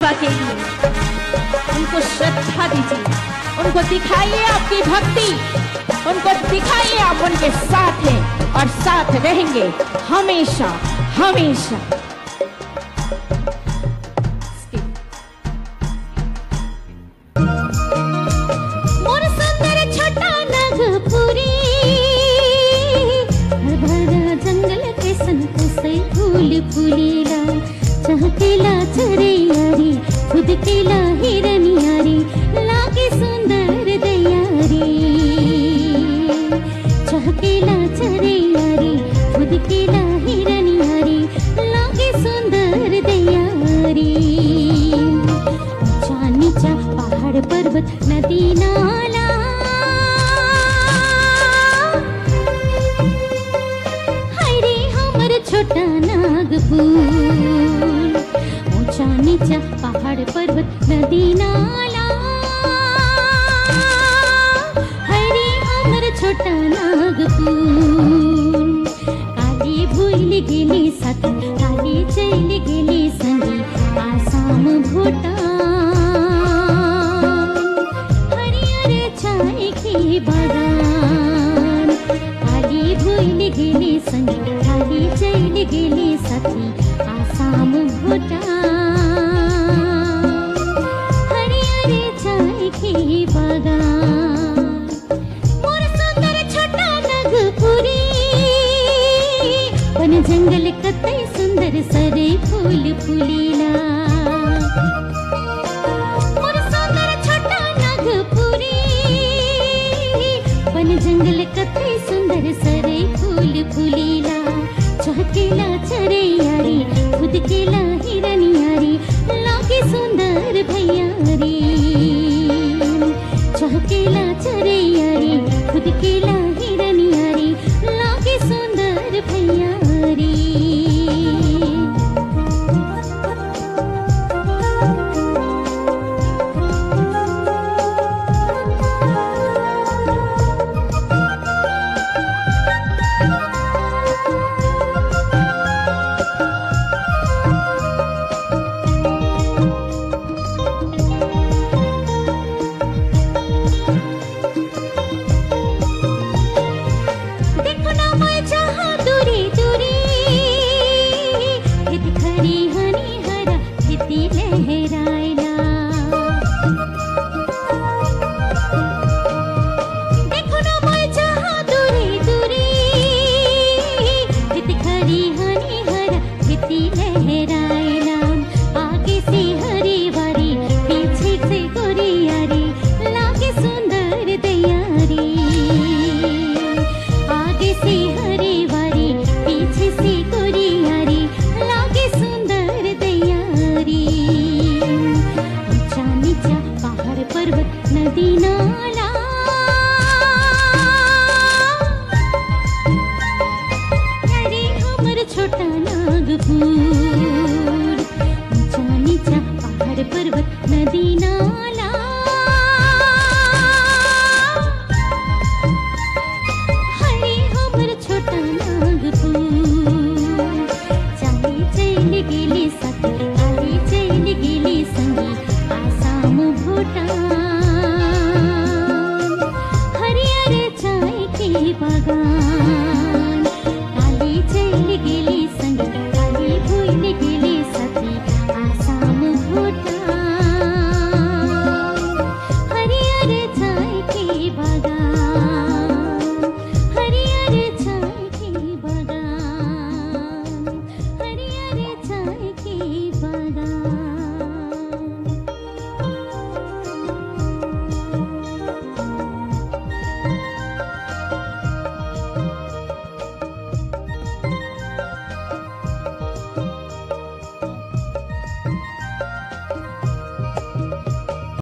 के लिए उनको श्रद्धा दीजिए, उनको दिखाइए आपकी भक्ति, उनको दिखाइए आप उनके साथ हैं और साथ रहेंगे हमेशा हमेशा। मोर सुंदर छोटा नागपुरी भरा जंगल के संतोषै फूल फुलेला चहकेला चरैयारी खुद केला हिरनियारी लागे सुंदर दयारी चहकेला चरैयारी खुद केला हिरनियारी लागे सुंदर दयारी ऊंचा नीचा पहाड़ पर्वत नदी नाला हाय रे हमर छोटा नागपुर ऊंचा नीचा पहाड़ पर्वत नदी नाला हाय रे हमर छोटा नागपुर काली भूल गेली साथी काली चल गेली संगी आसाम भूटान हरियर चाय की बागान काली भूल गेली संगी काली चल गेली साथी आसाम भूटान हरियर चाय की बागान मोर सुंदर छोटा नागपुरी वन जंगल कतई सुंदर सरे फूल फुलीला मोर सुंदर छोटा नागपुरी वन जंगल कतई सुंदर सरे फूल फुलीला चहकेला चरैयारी खुद केला हिरनियारी लागे सुंदर भैयारी चहकेला चरैयारी खुद केला हिरनियारी लागे सुंदर भैयारी देखो ना मैं जहाँ दूरी दूरी खेत खरी हनी हरा खेती लहरायला देखो ना मैं जहाँ दूरी दूरी खेत खरी हनी हरा खेती लहरायला आगे से हरी बारी पीछे से गोरियारी लागे सुंदर दयारी आगे से हरी बारी पीछे से गोरियारी लागे सुंदर दयारी ऊंचा नीचा पहाड़ पर्वत नदी नाला अरे हमर छोटा नागपुर ऊंचा नीचा पहाड़ पर्वत नदी नाला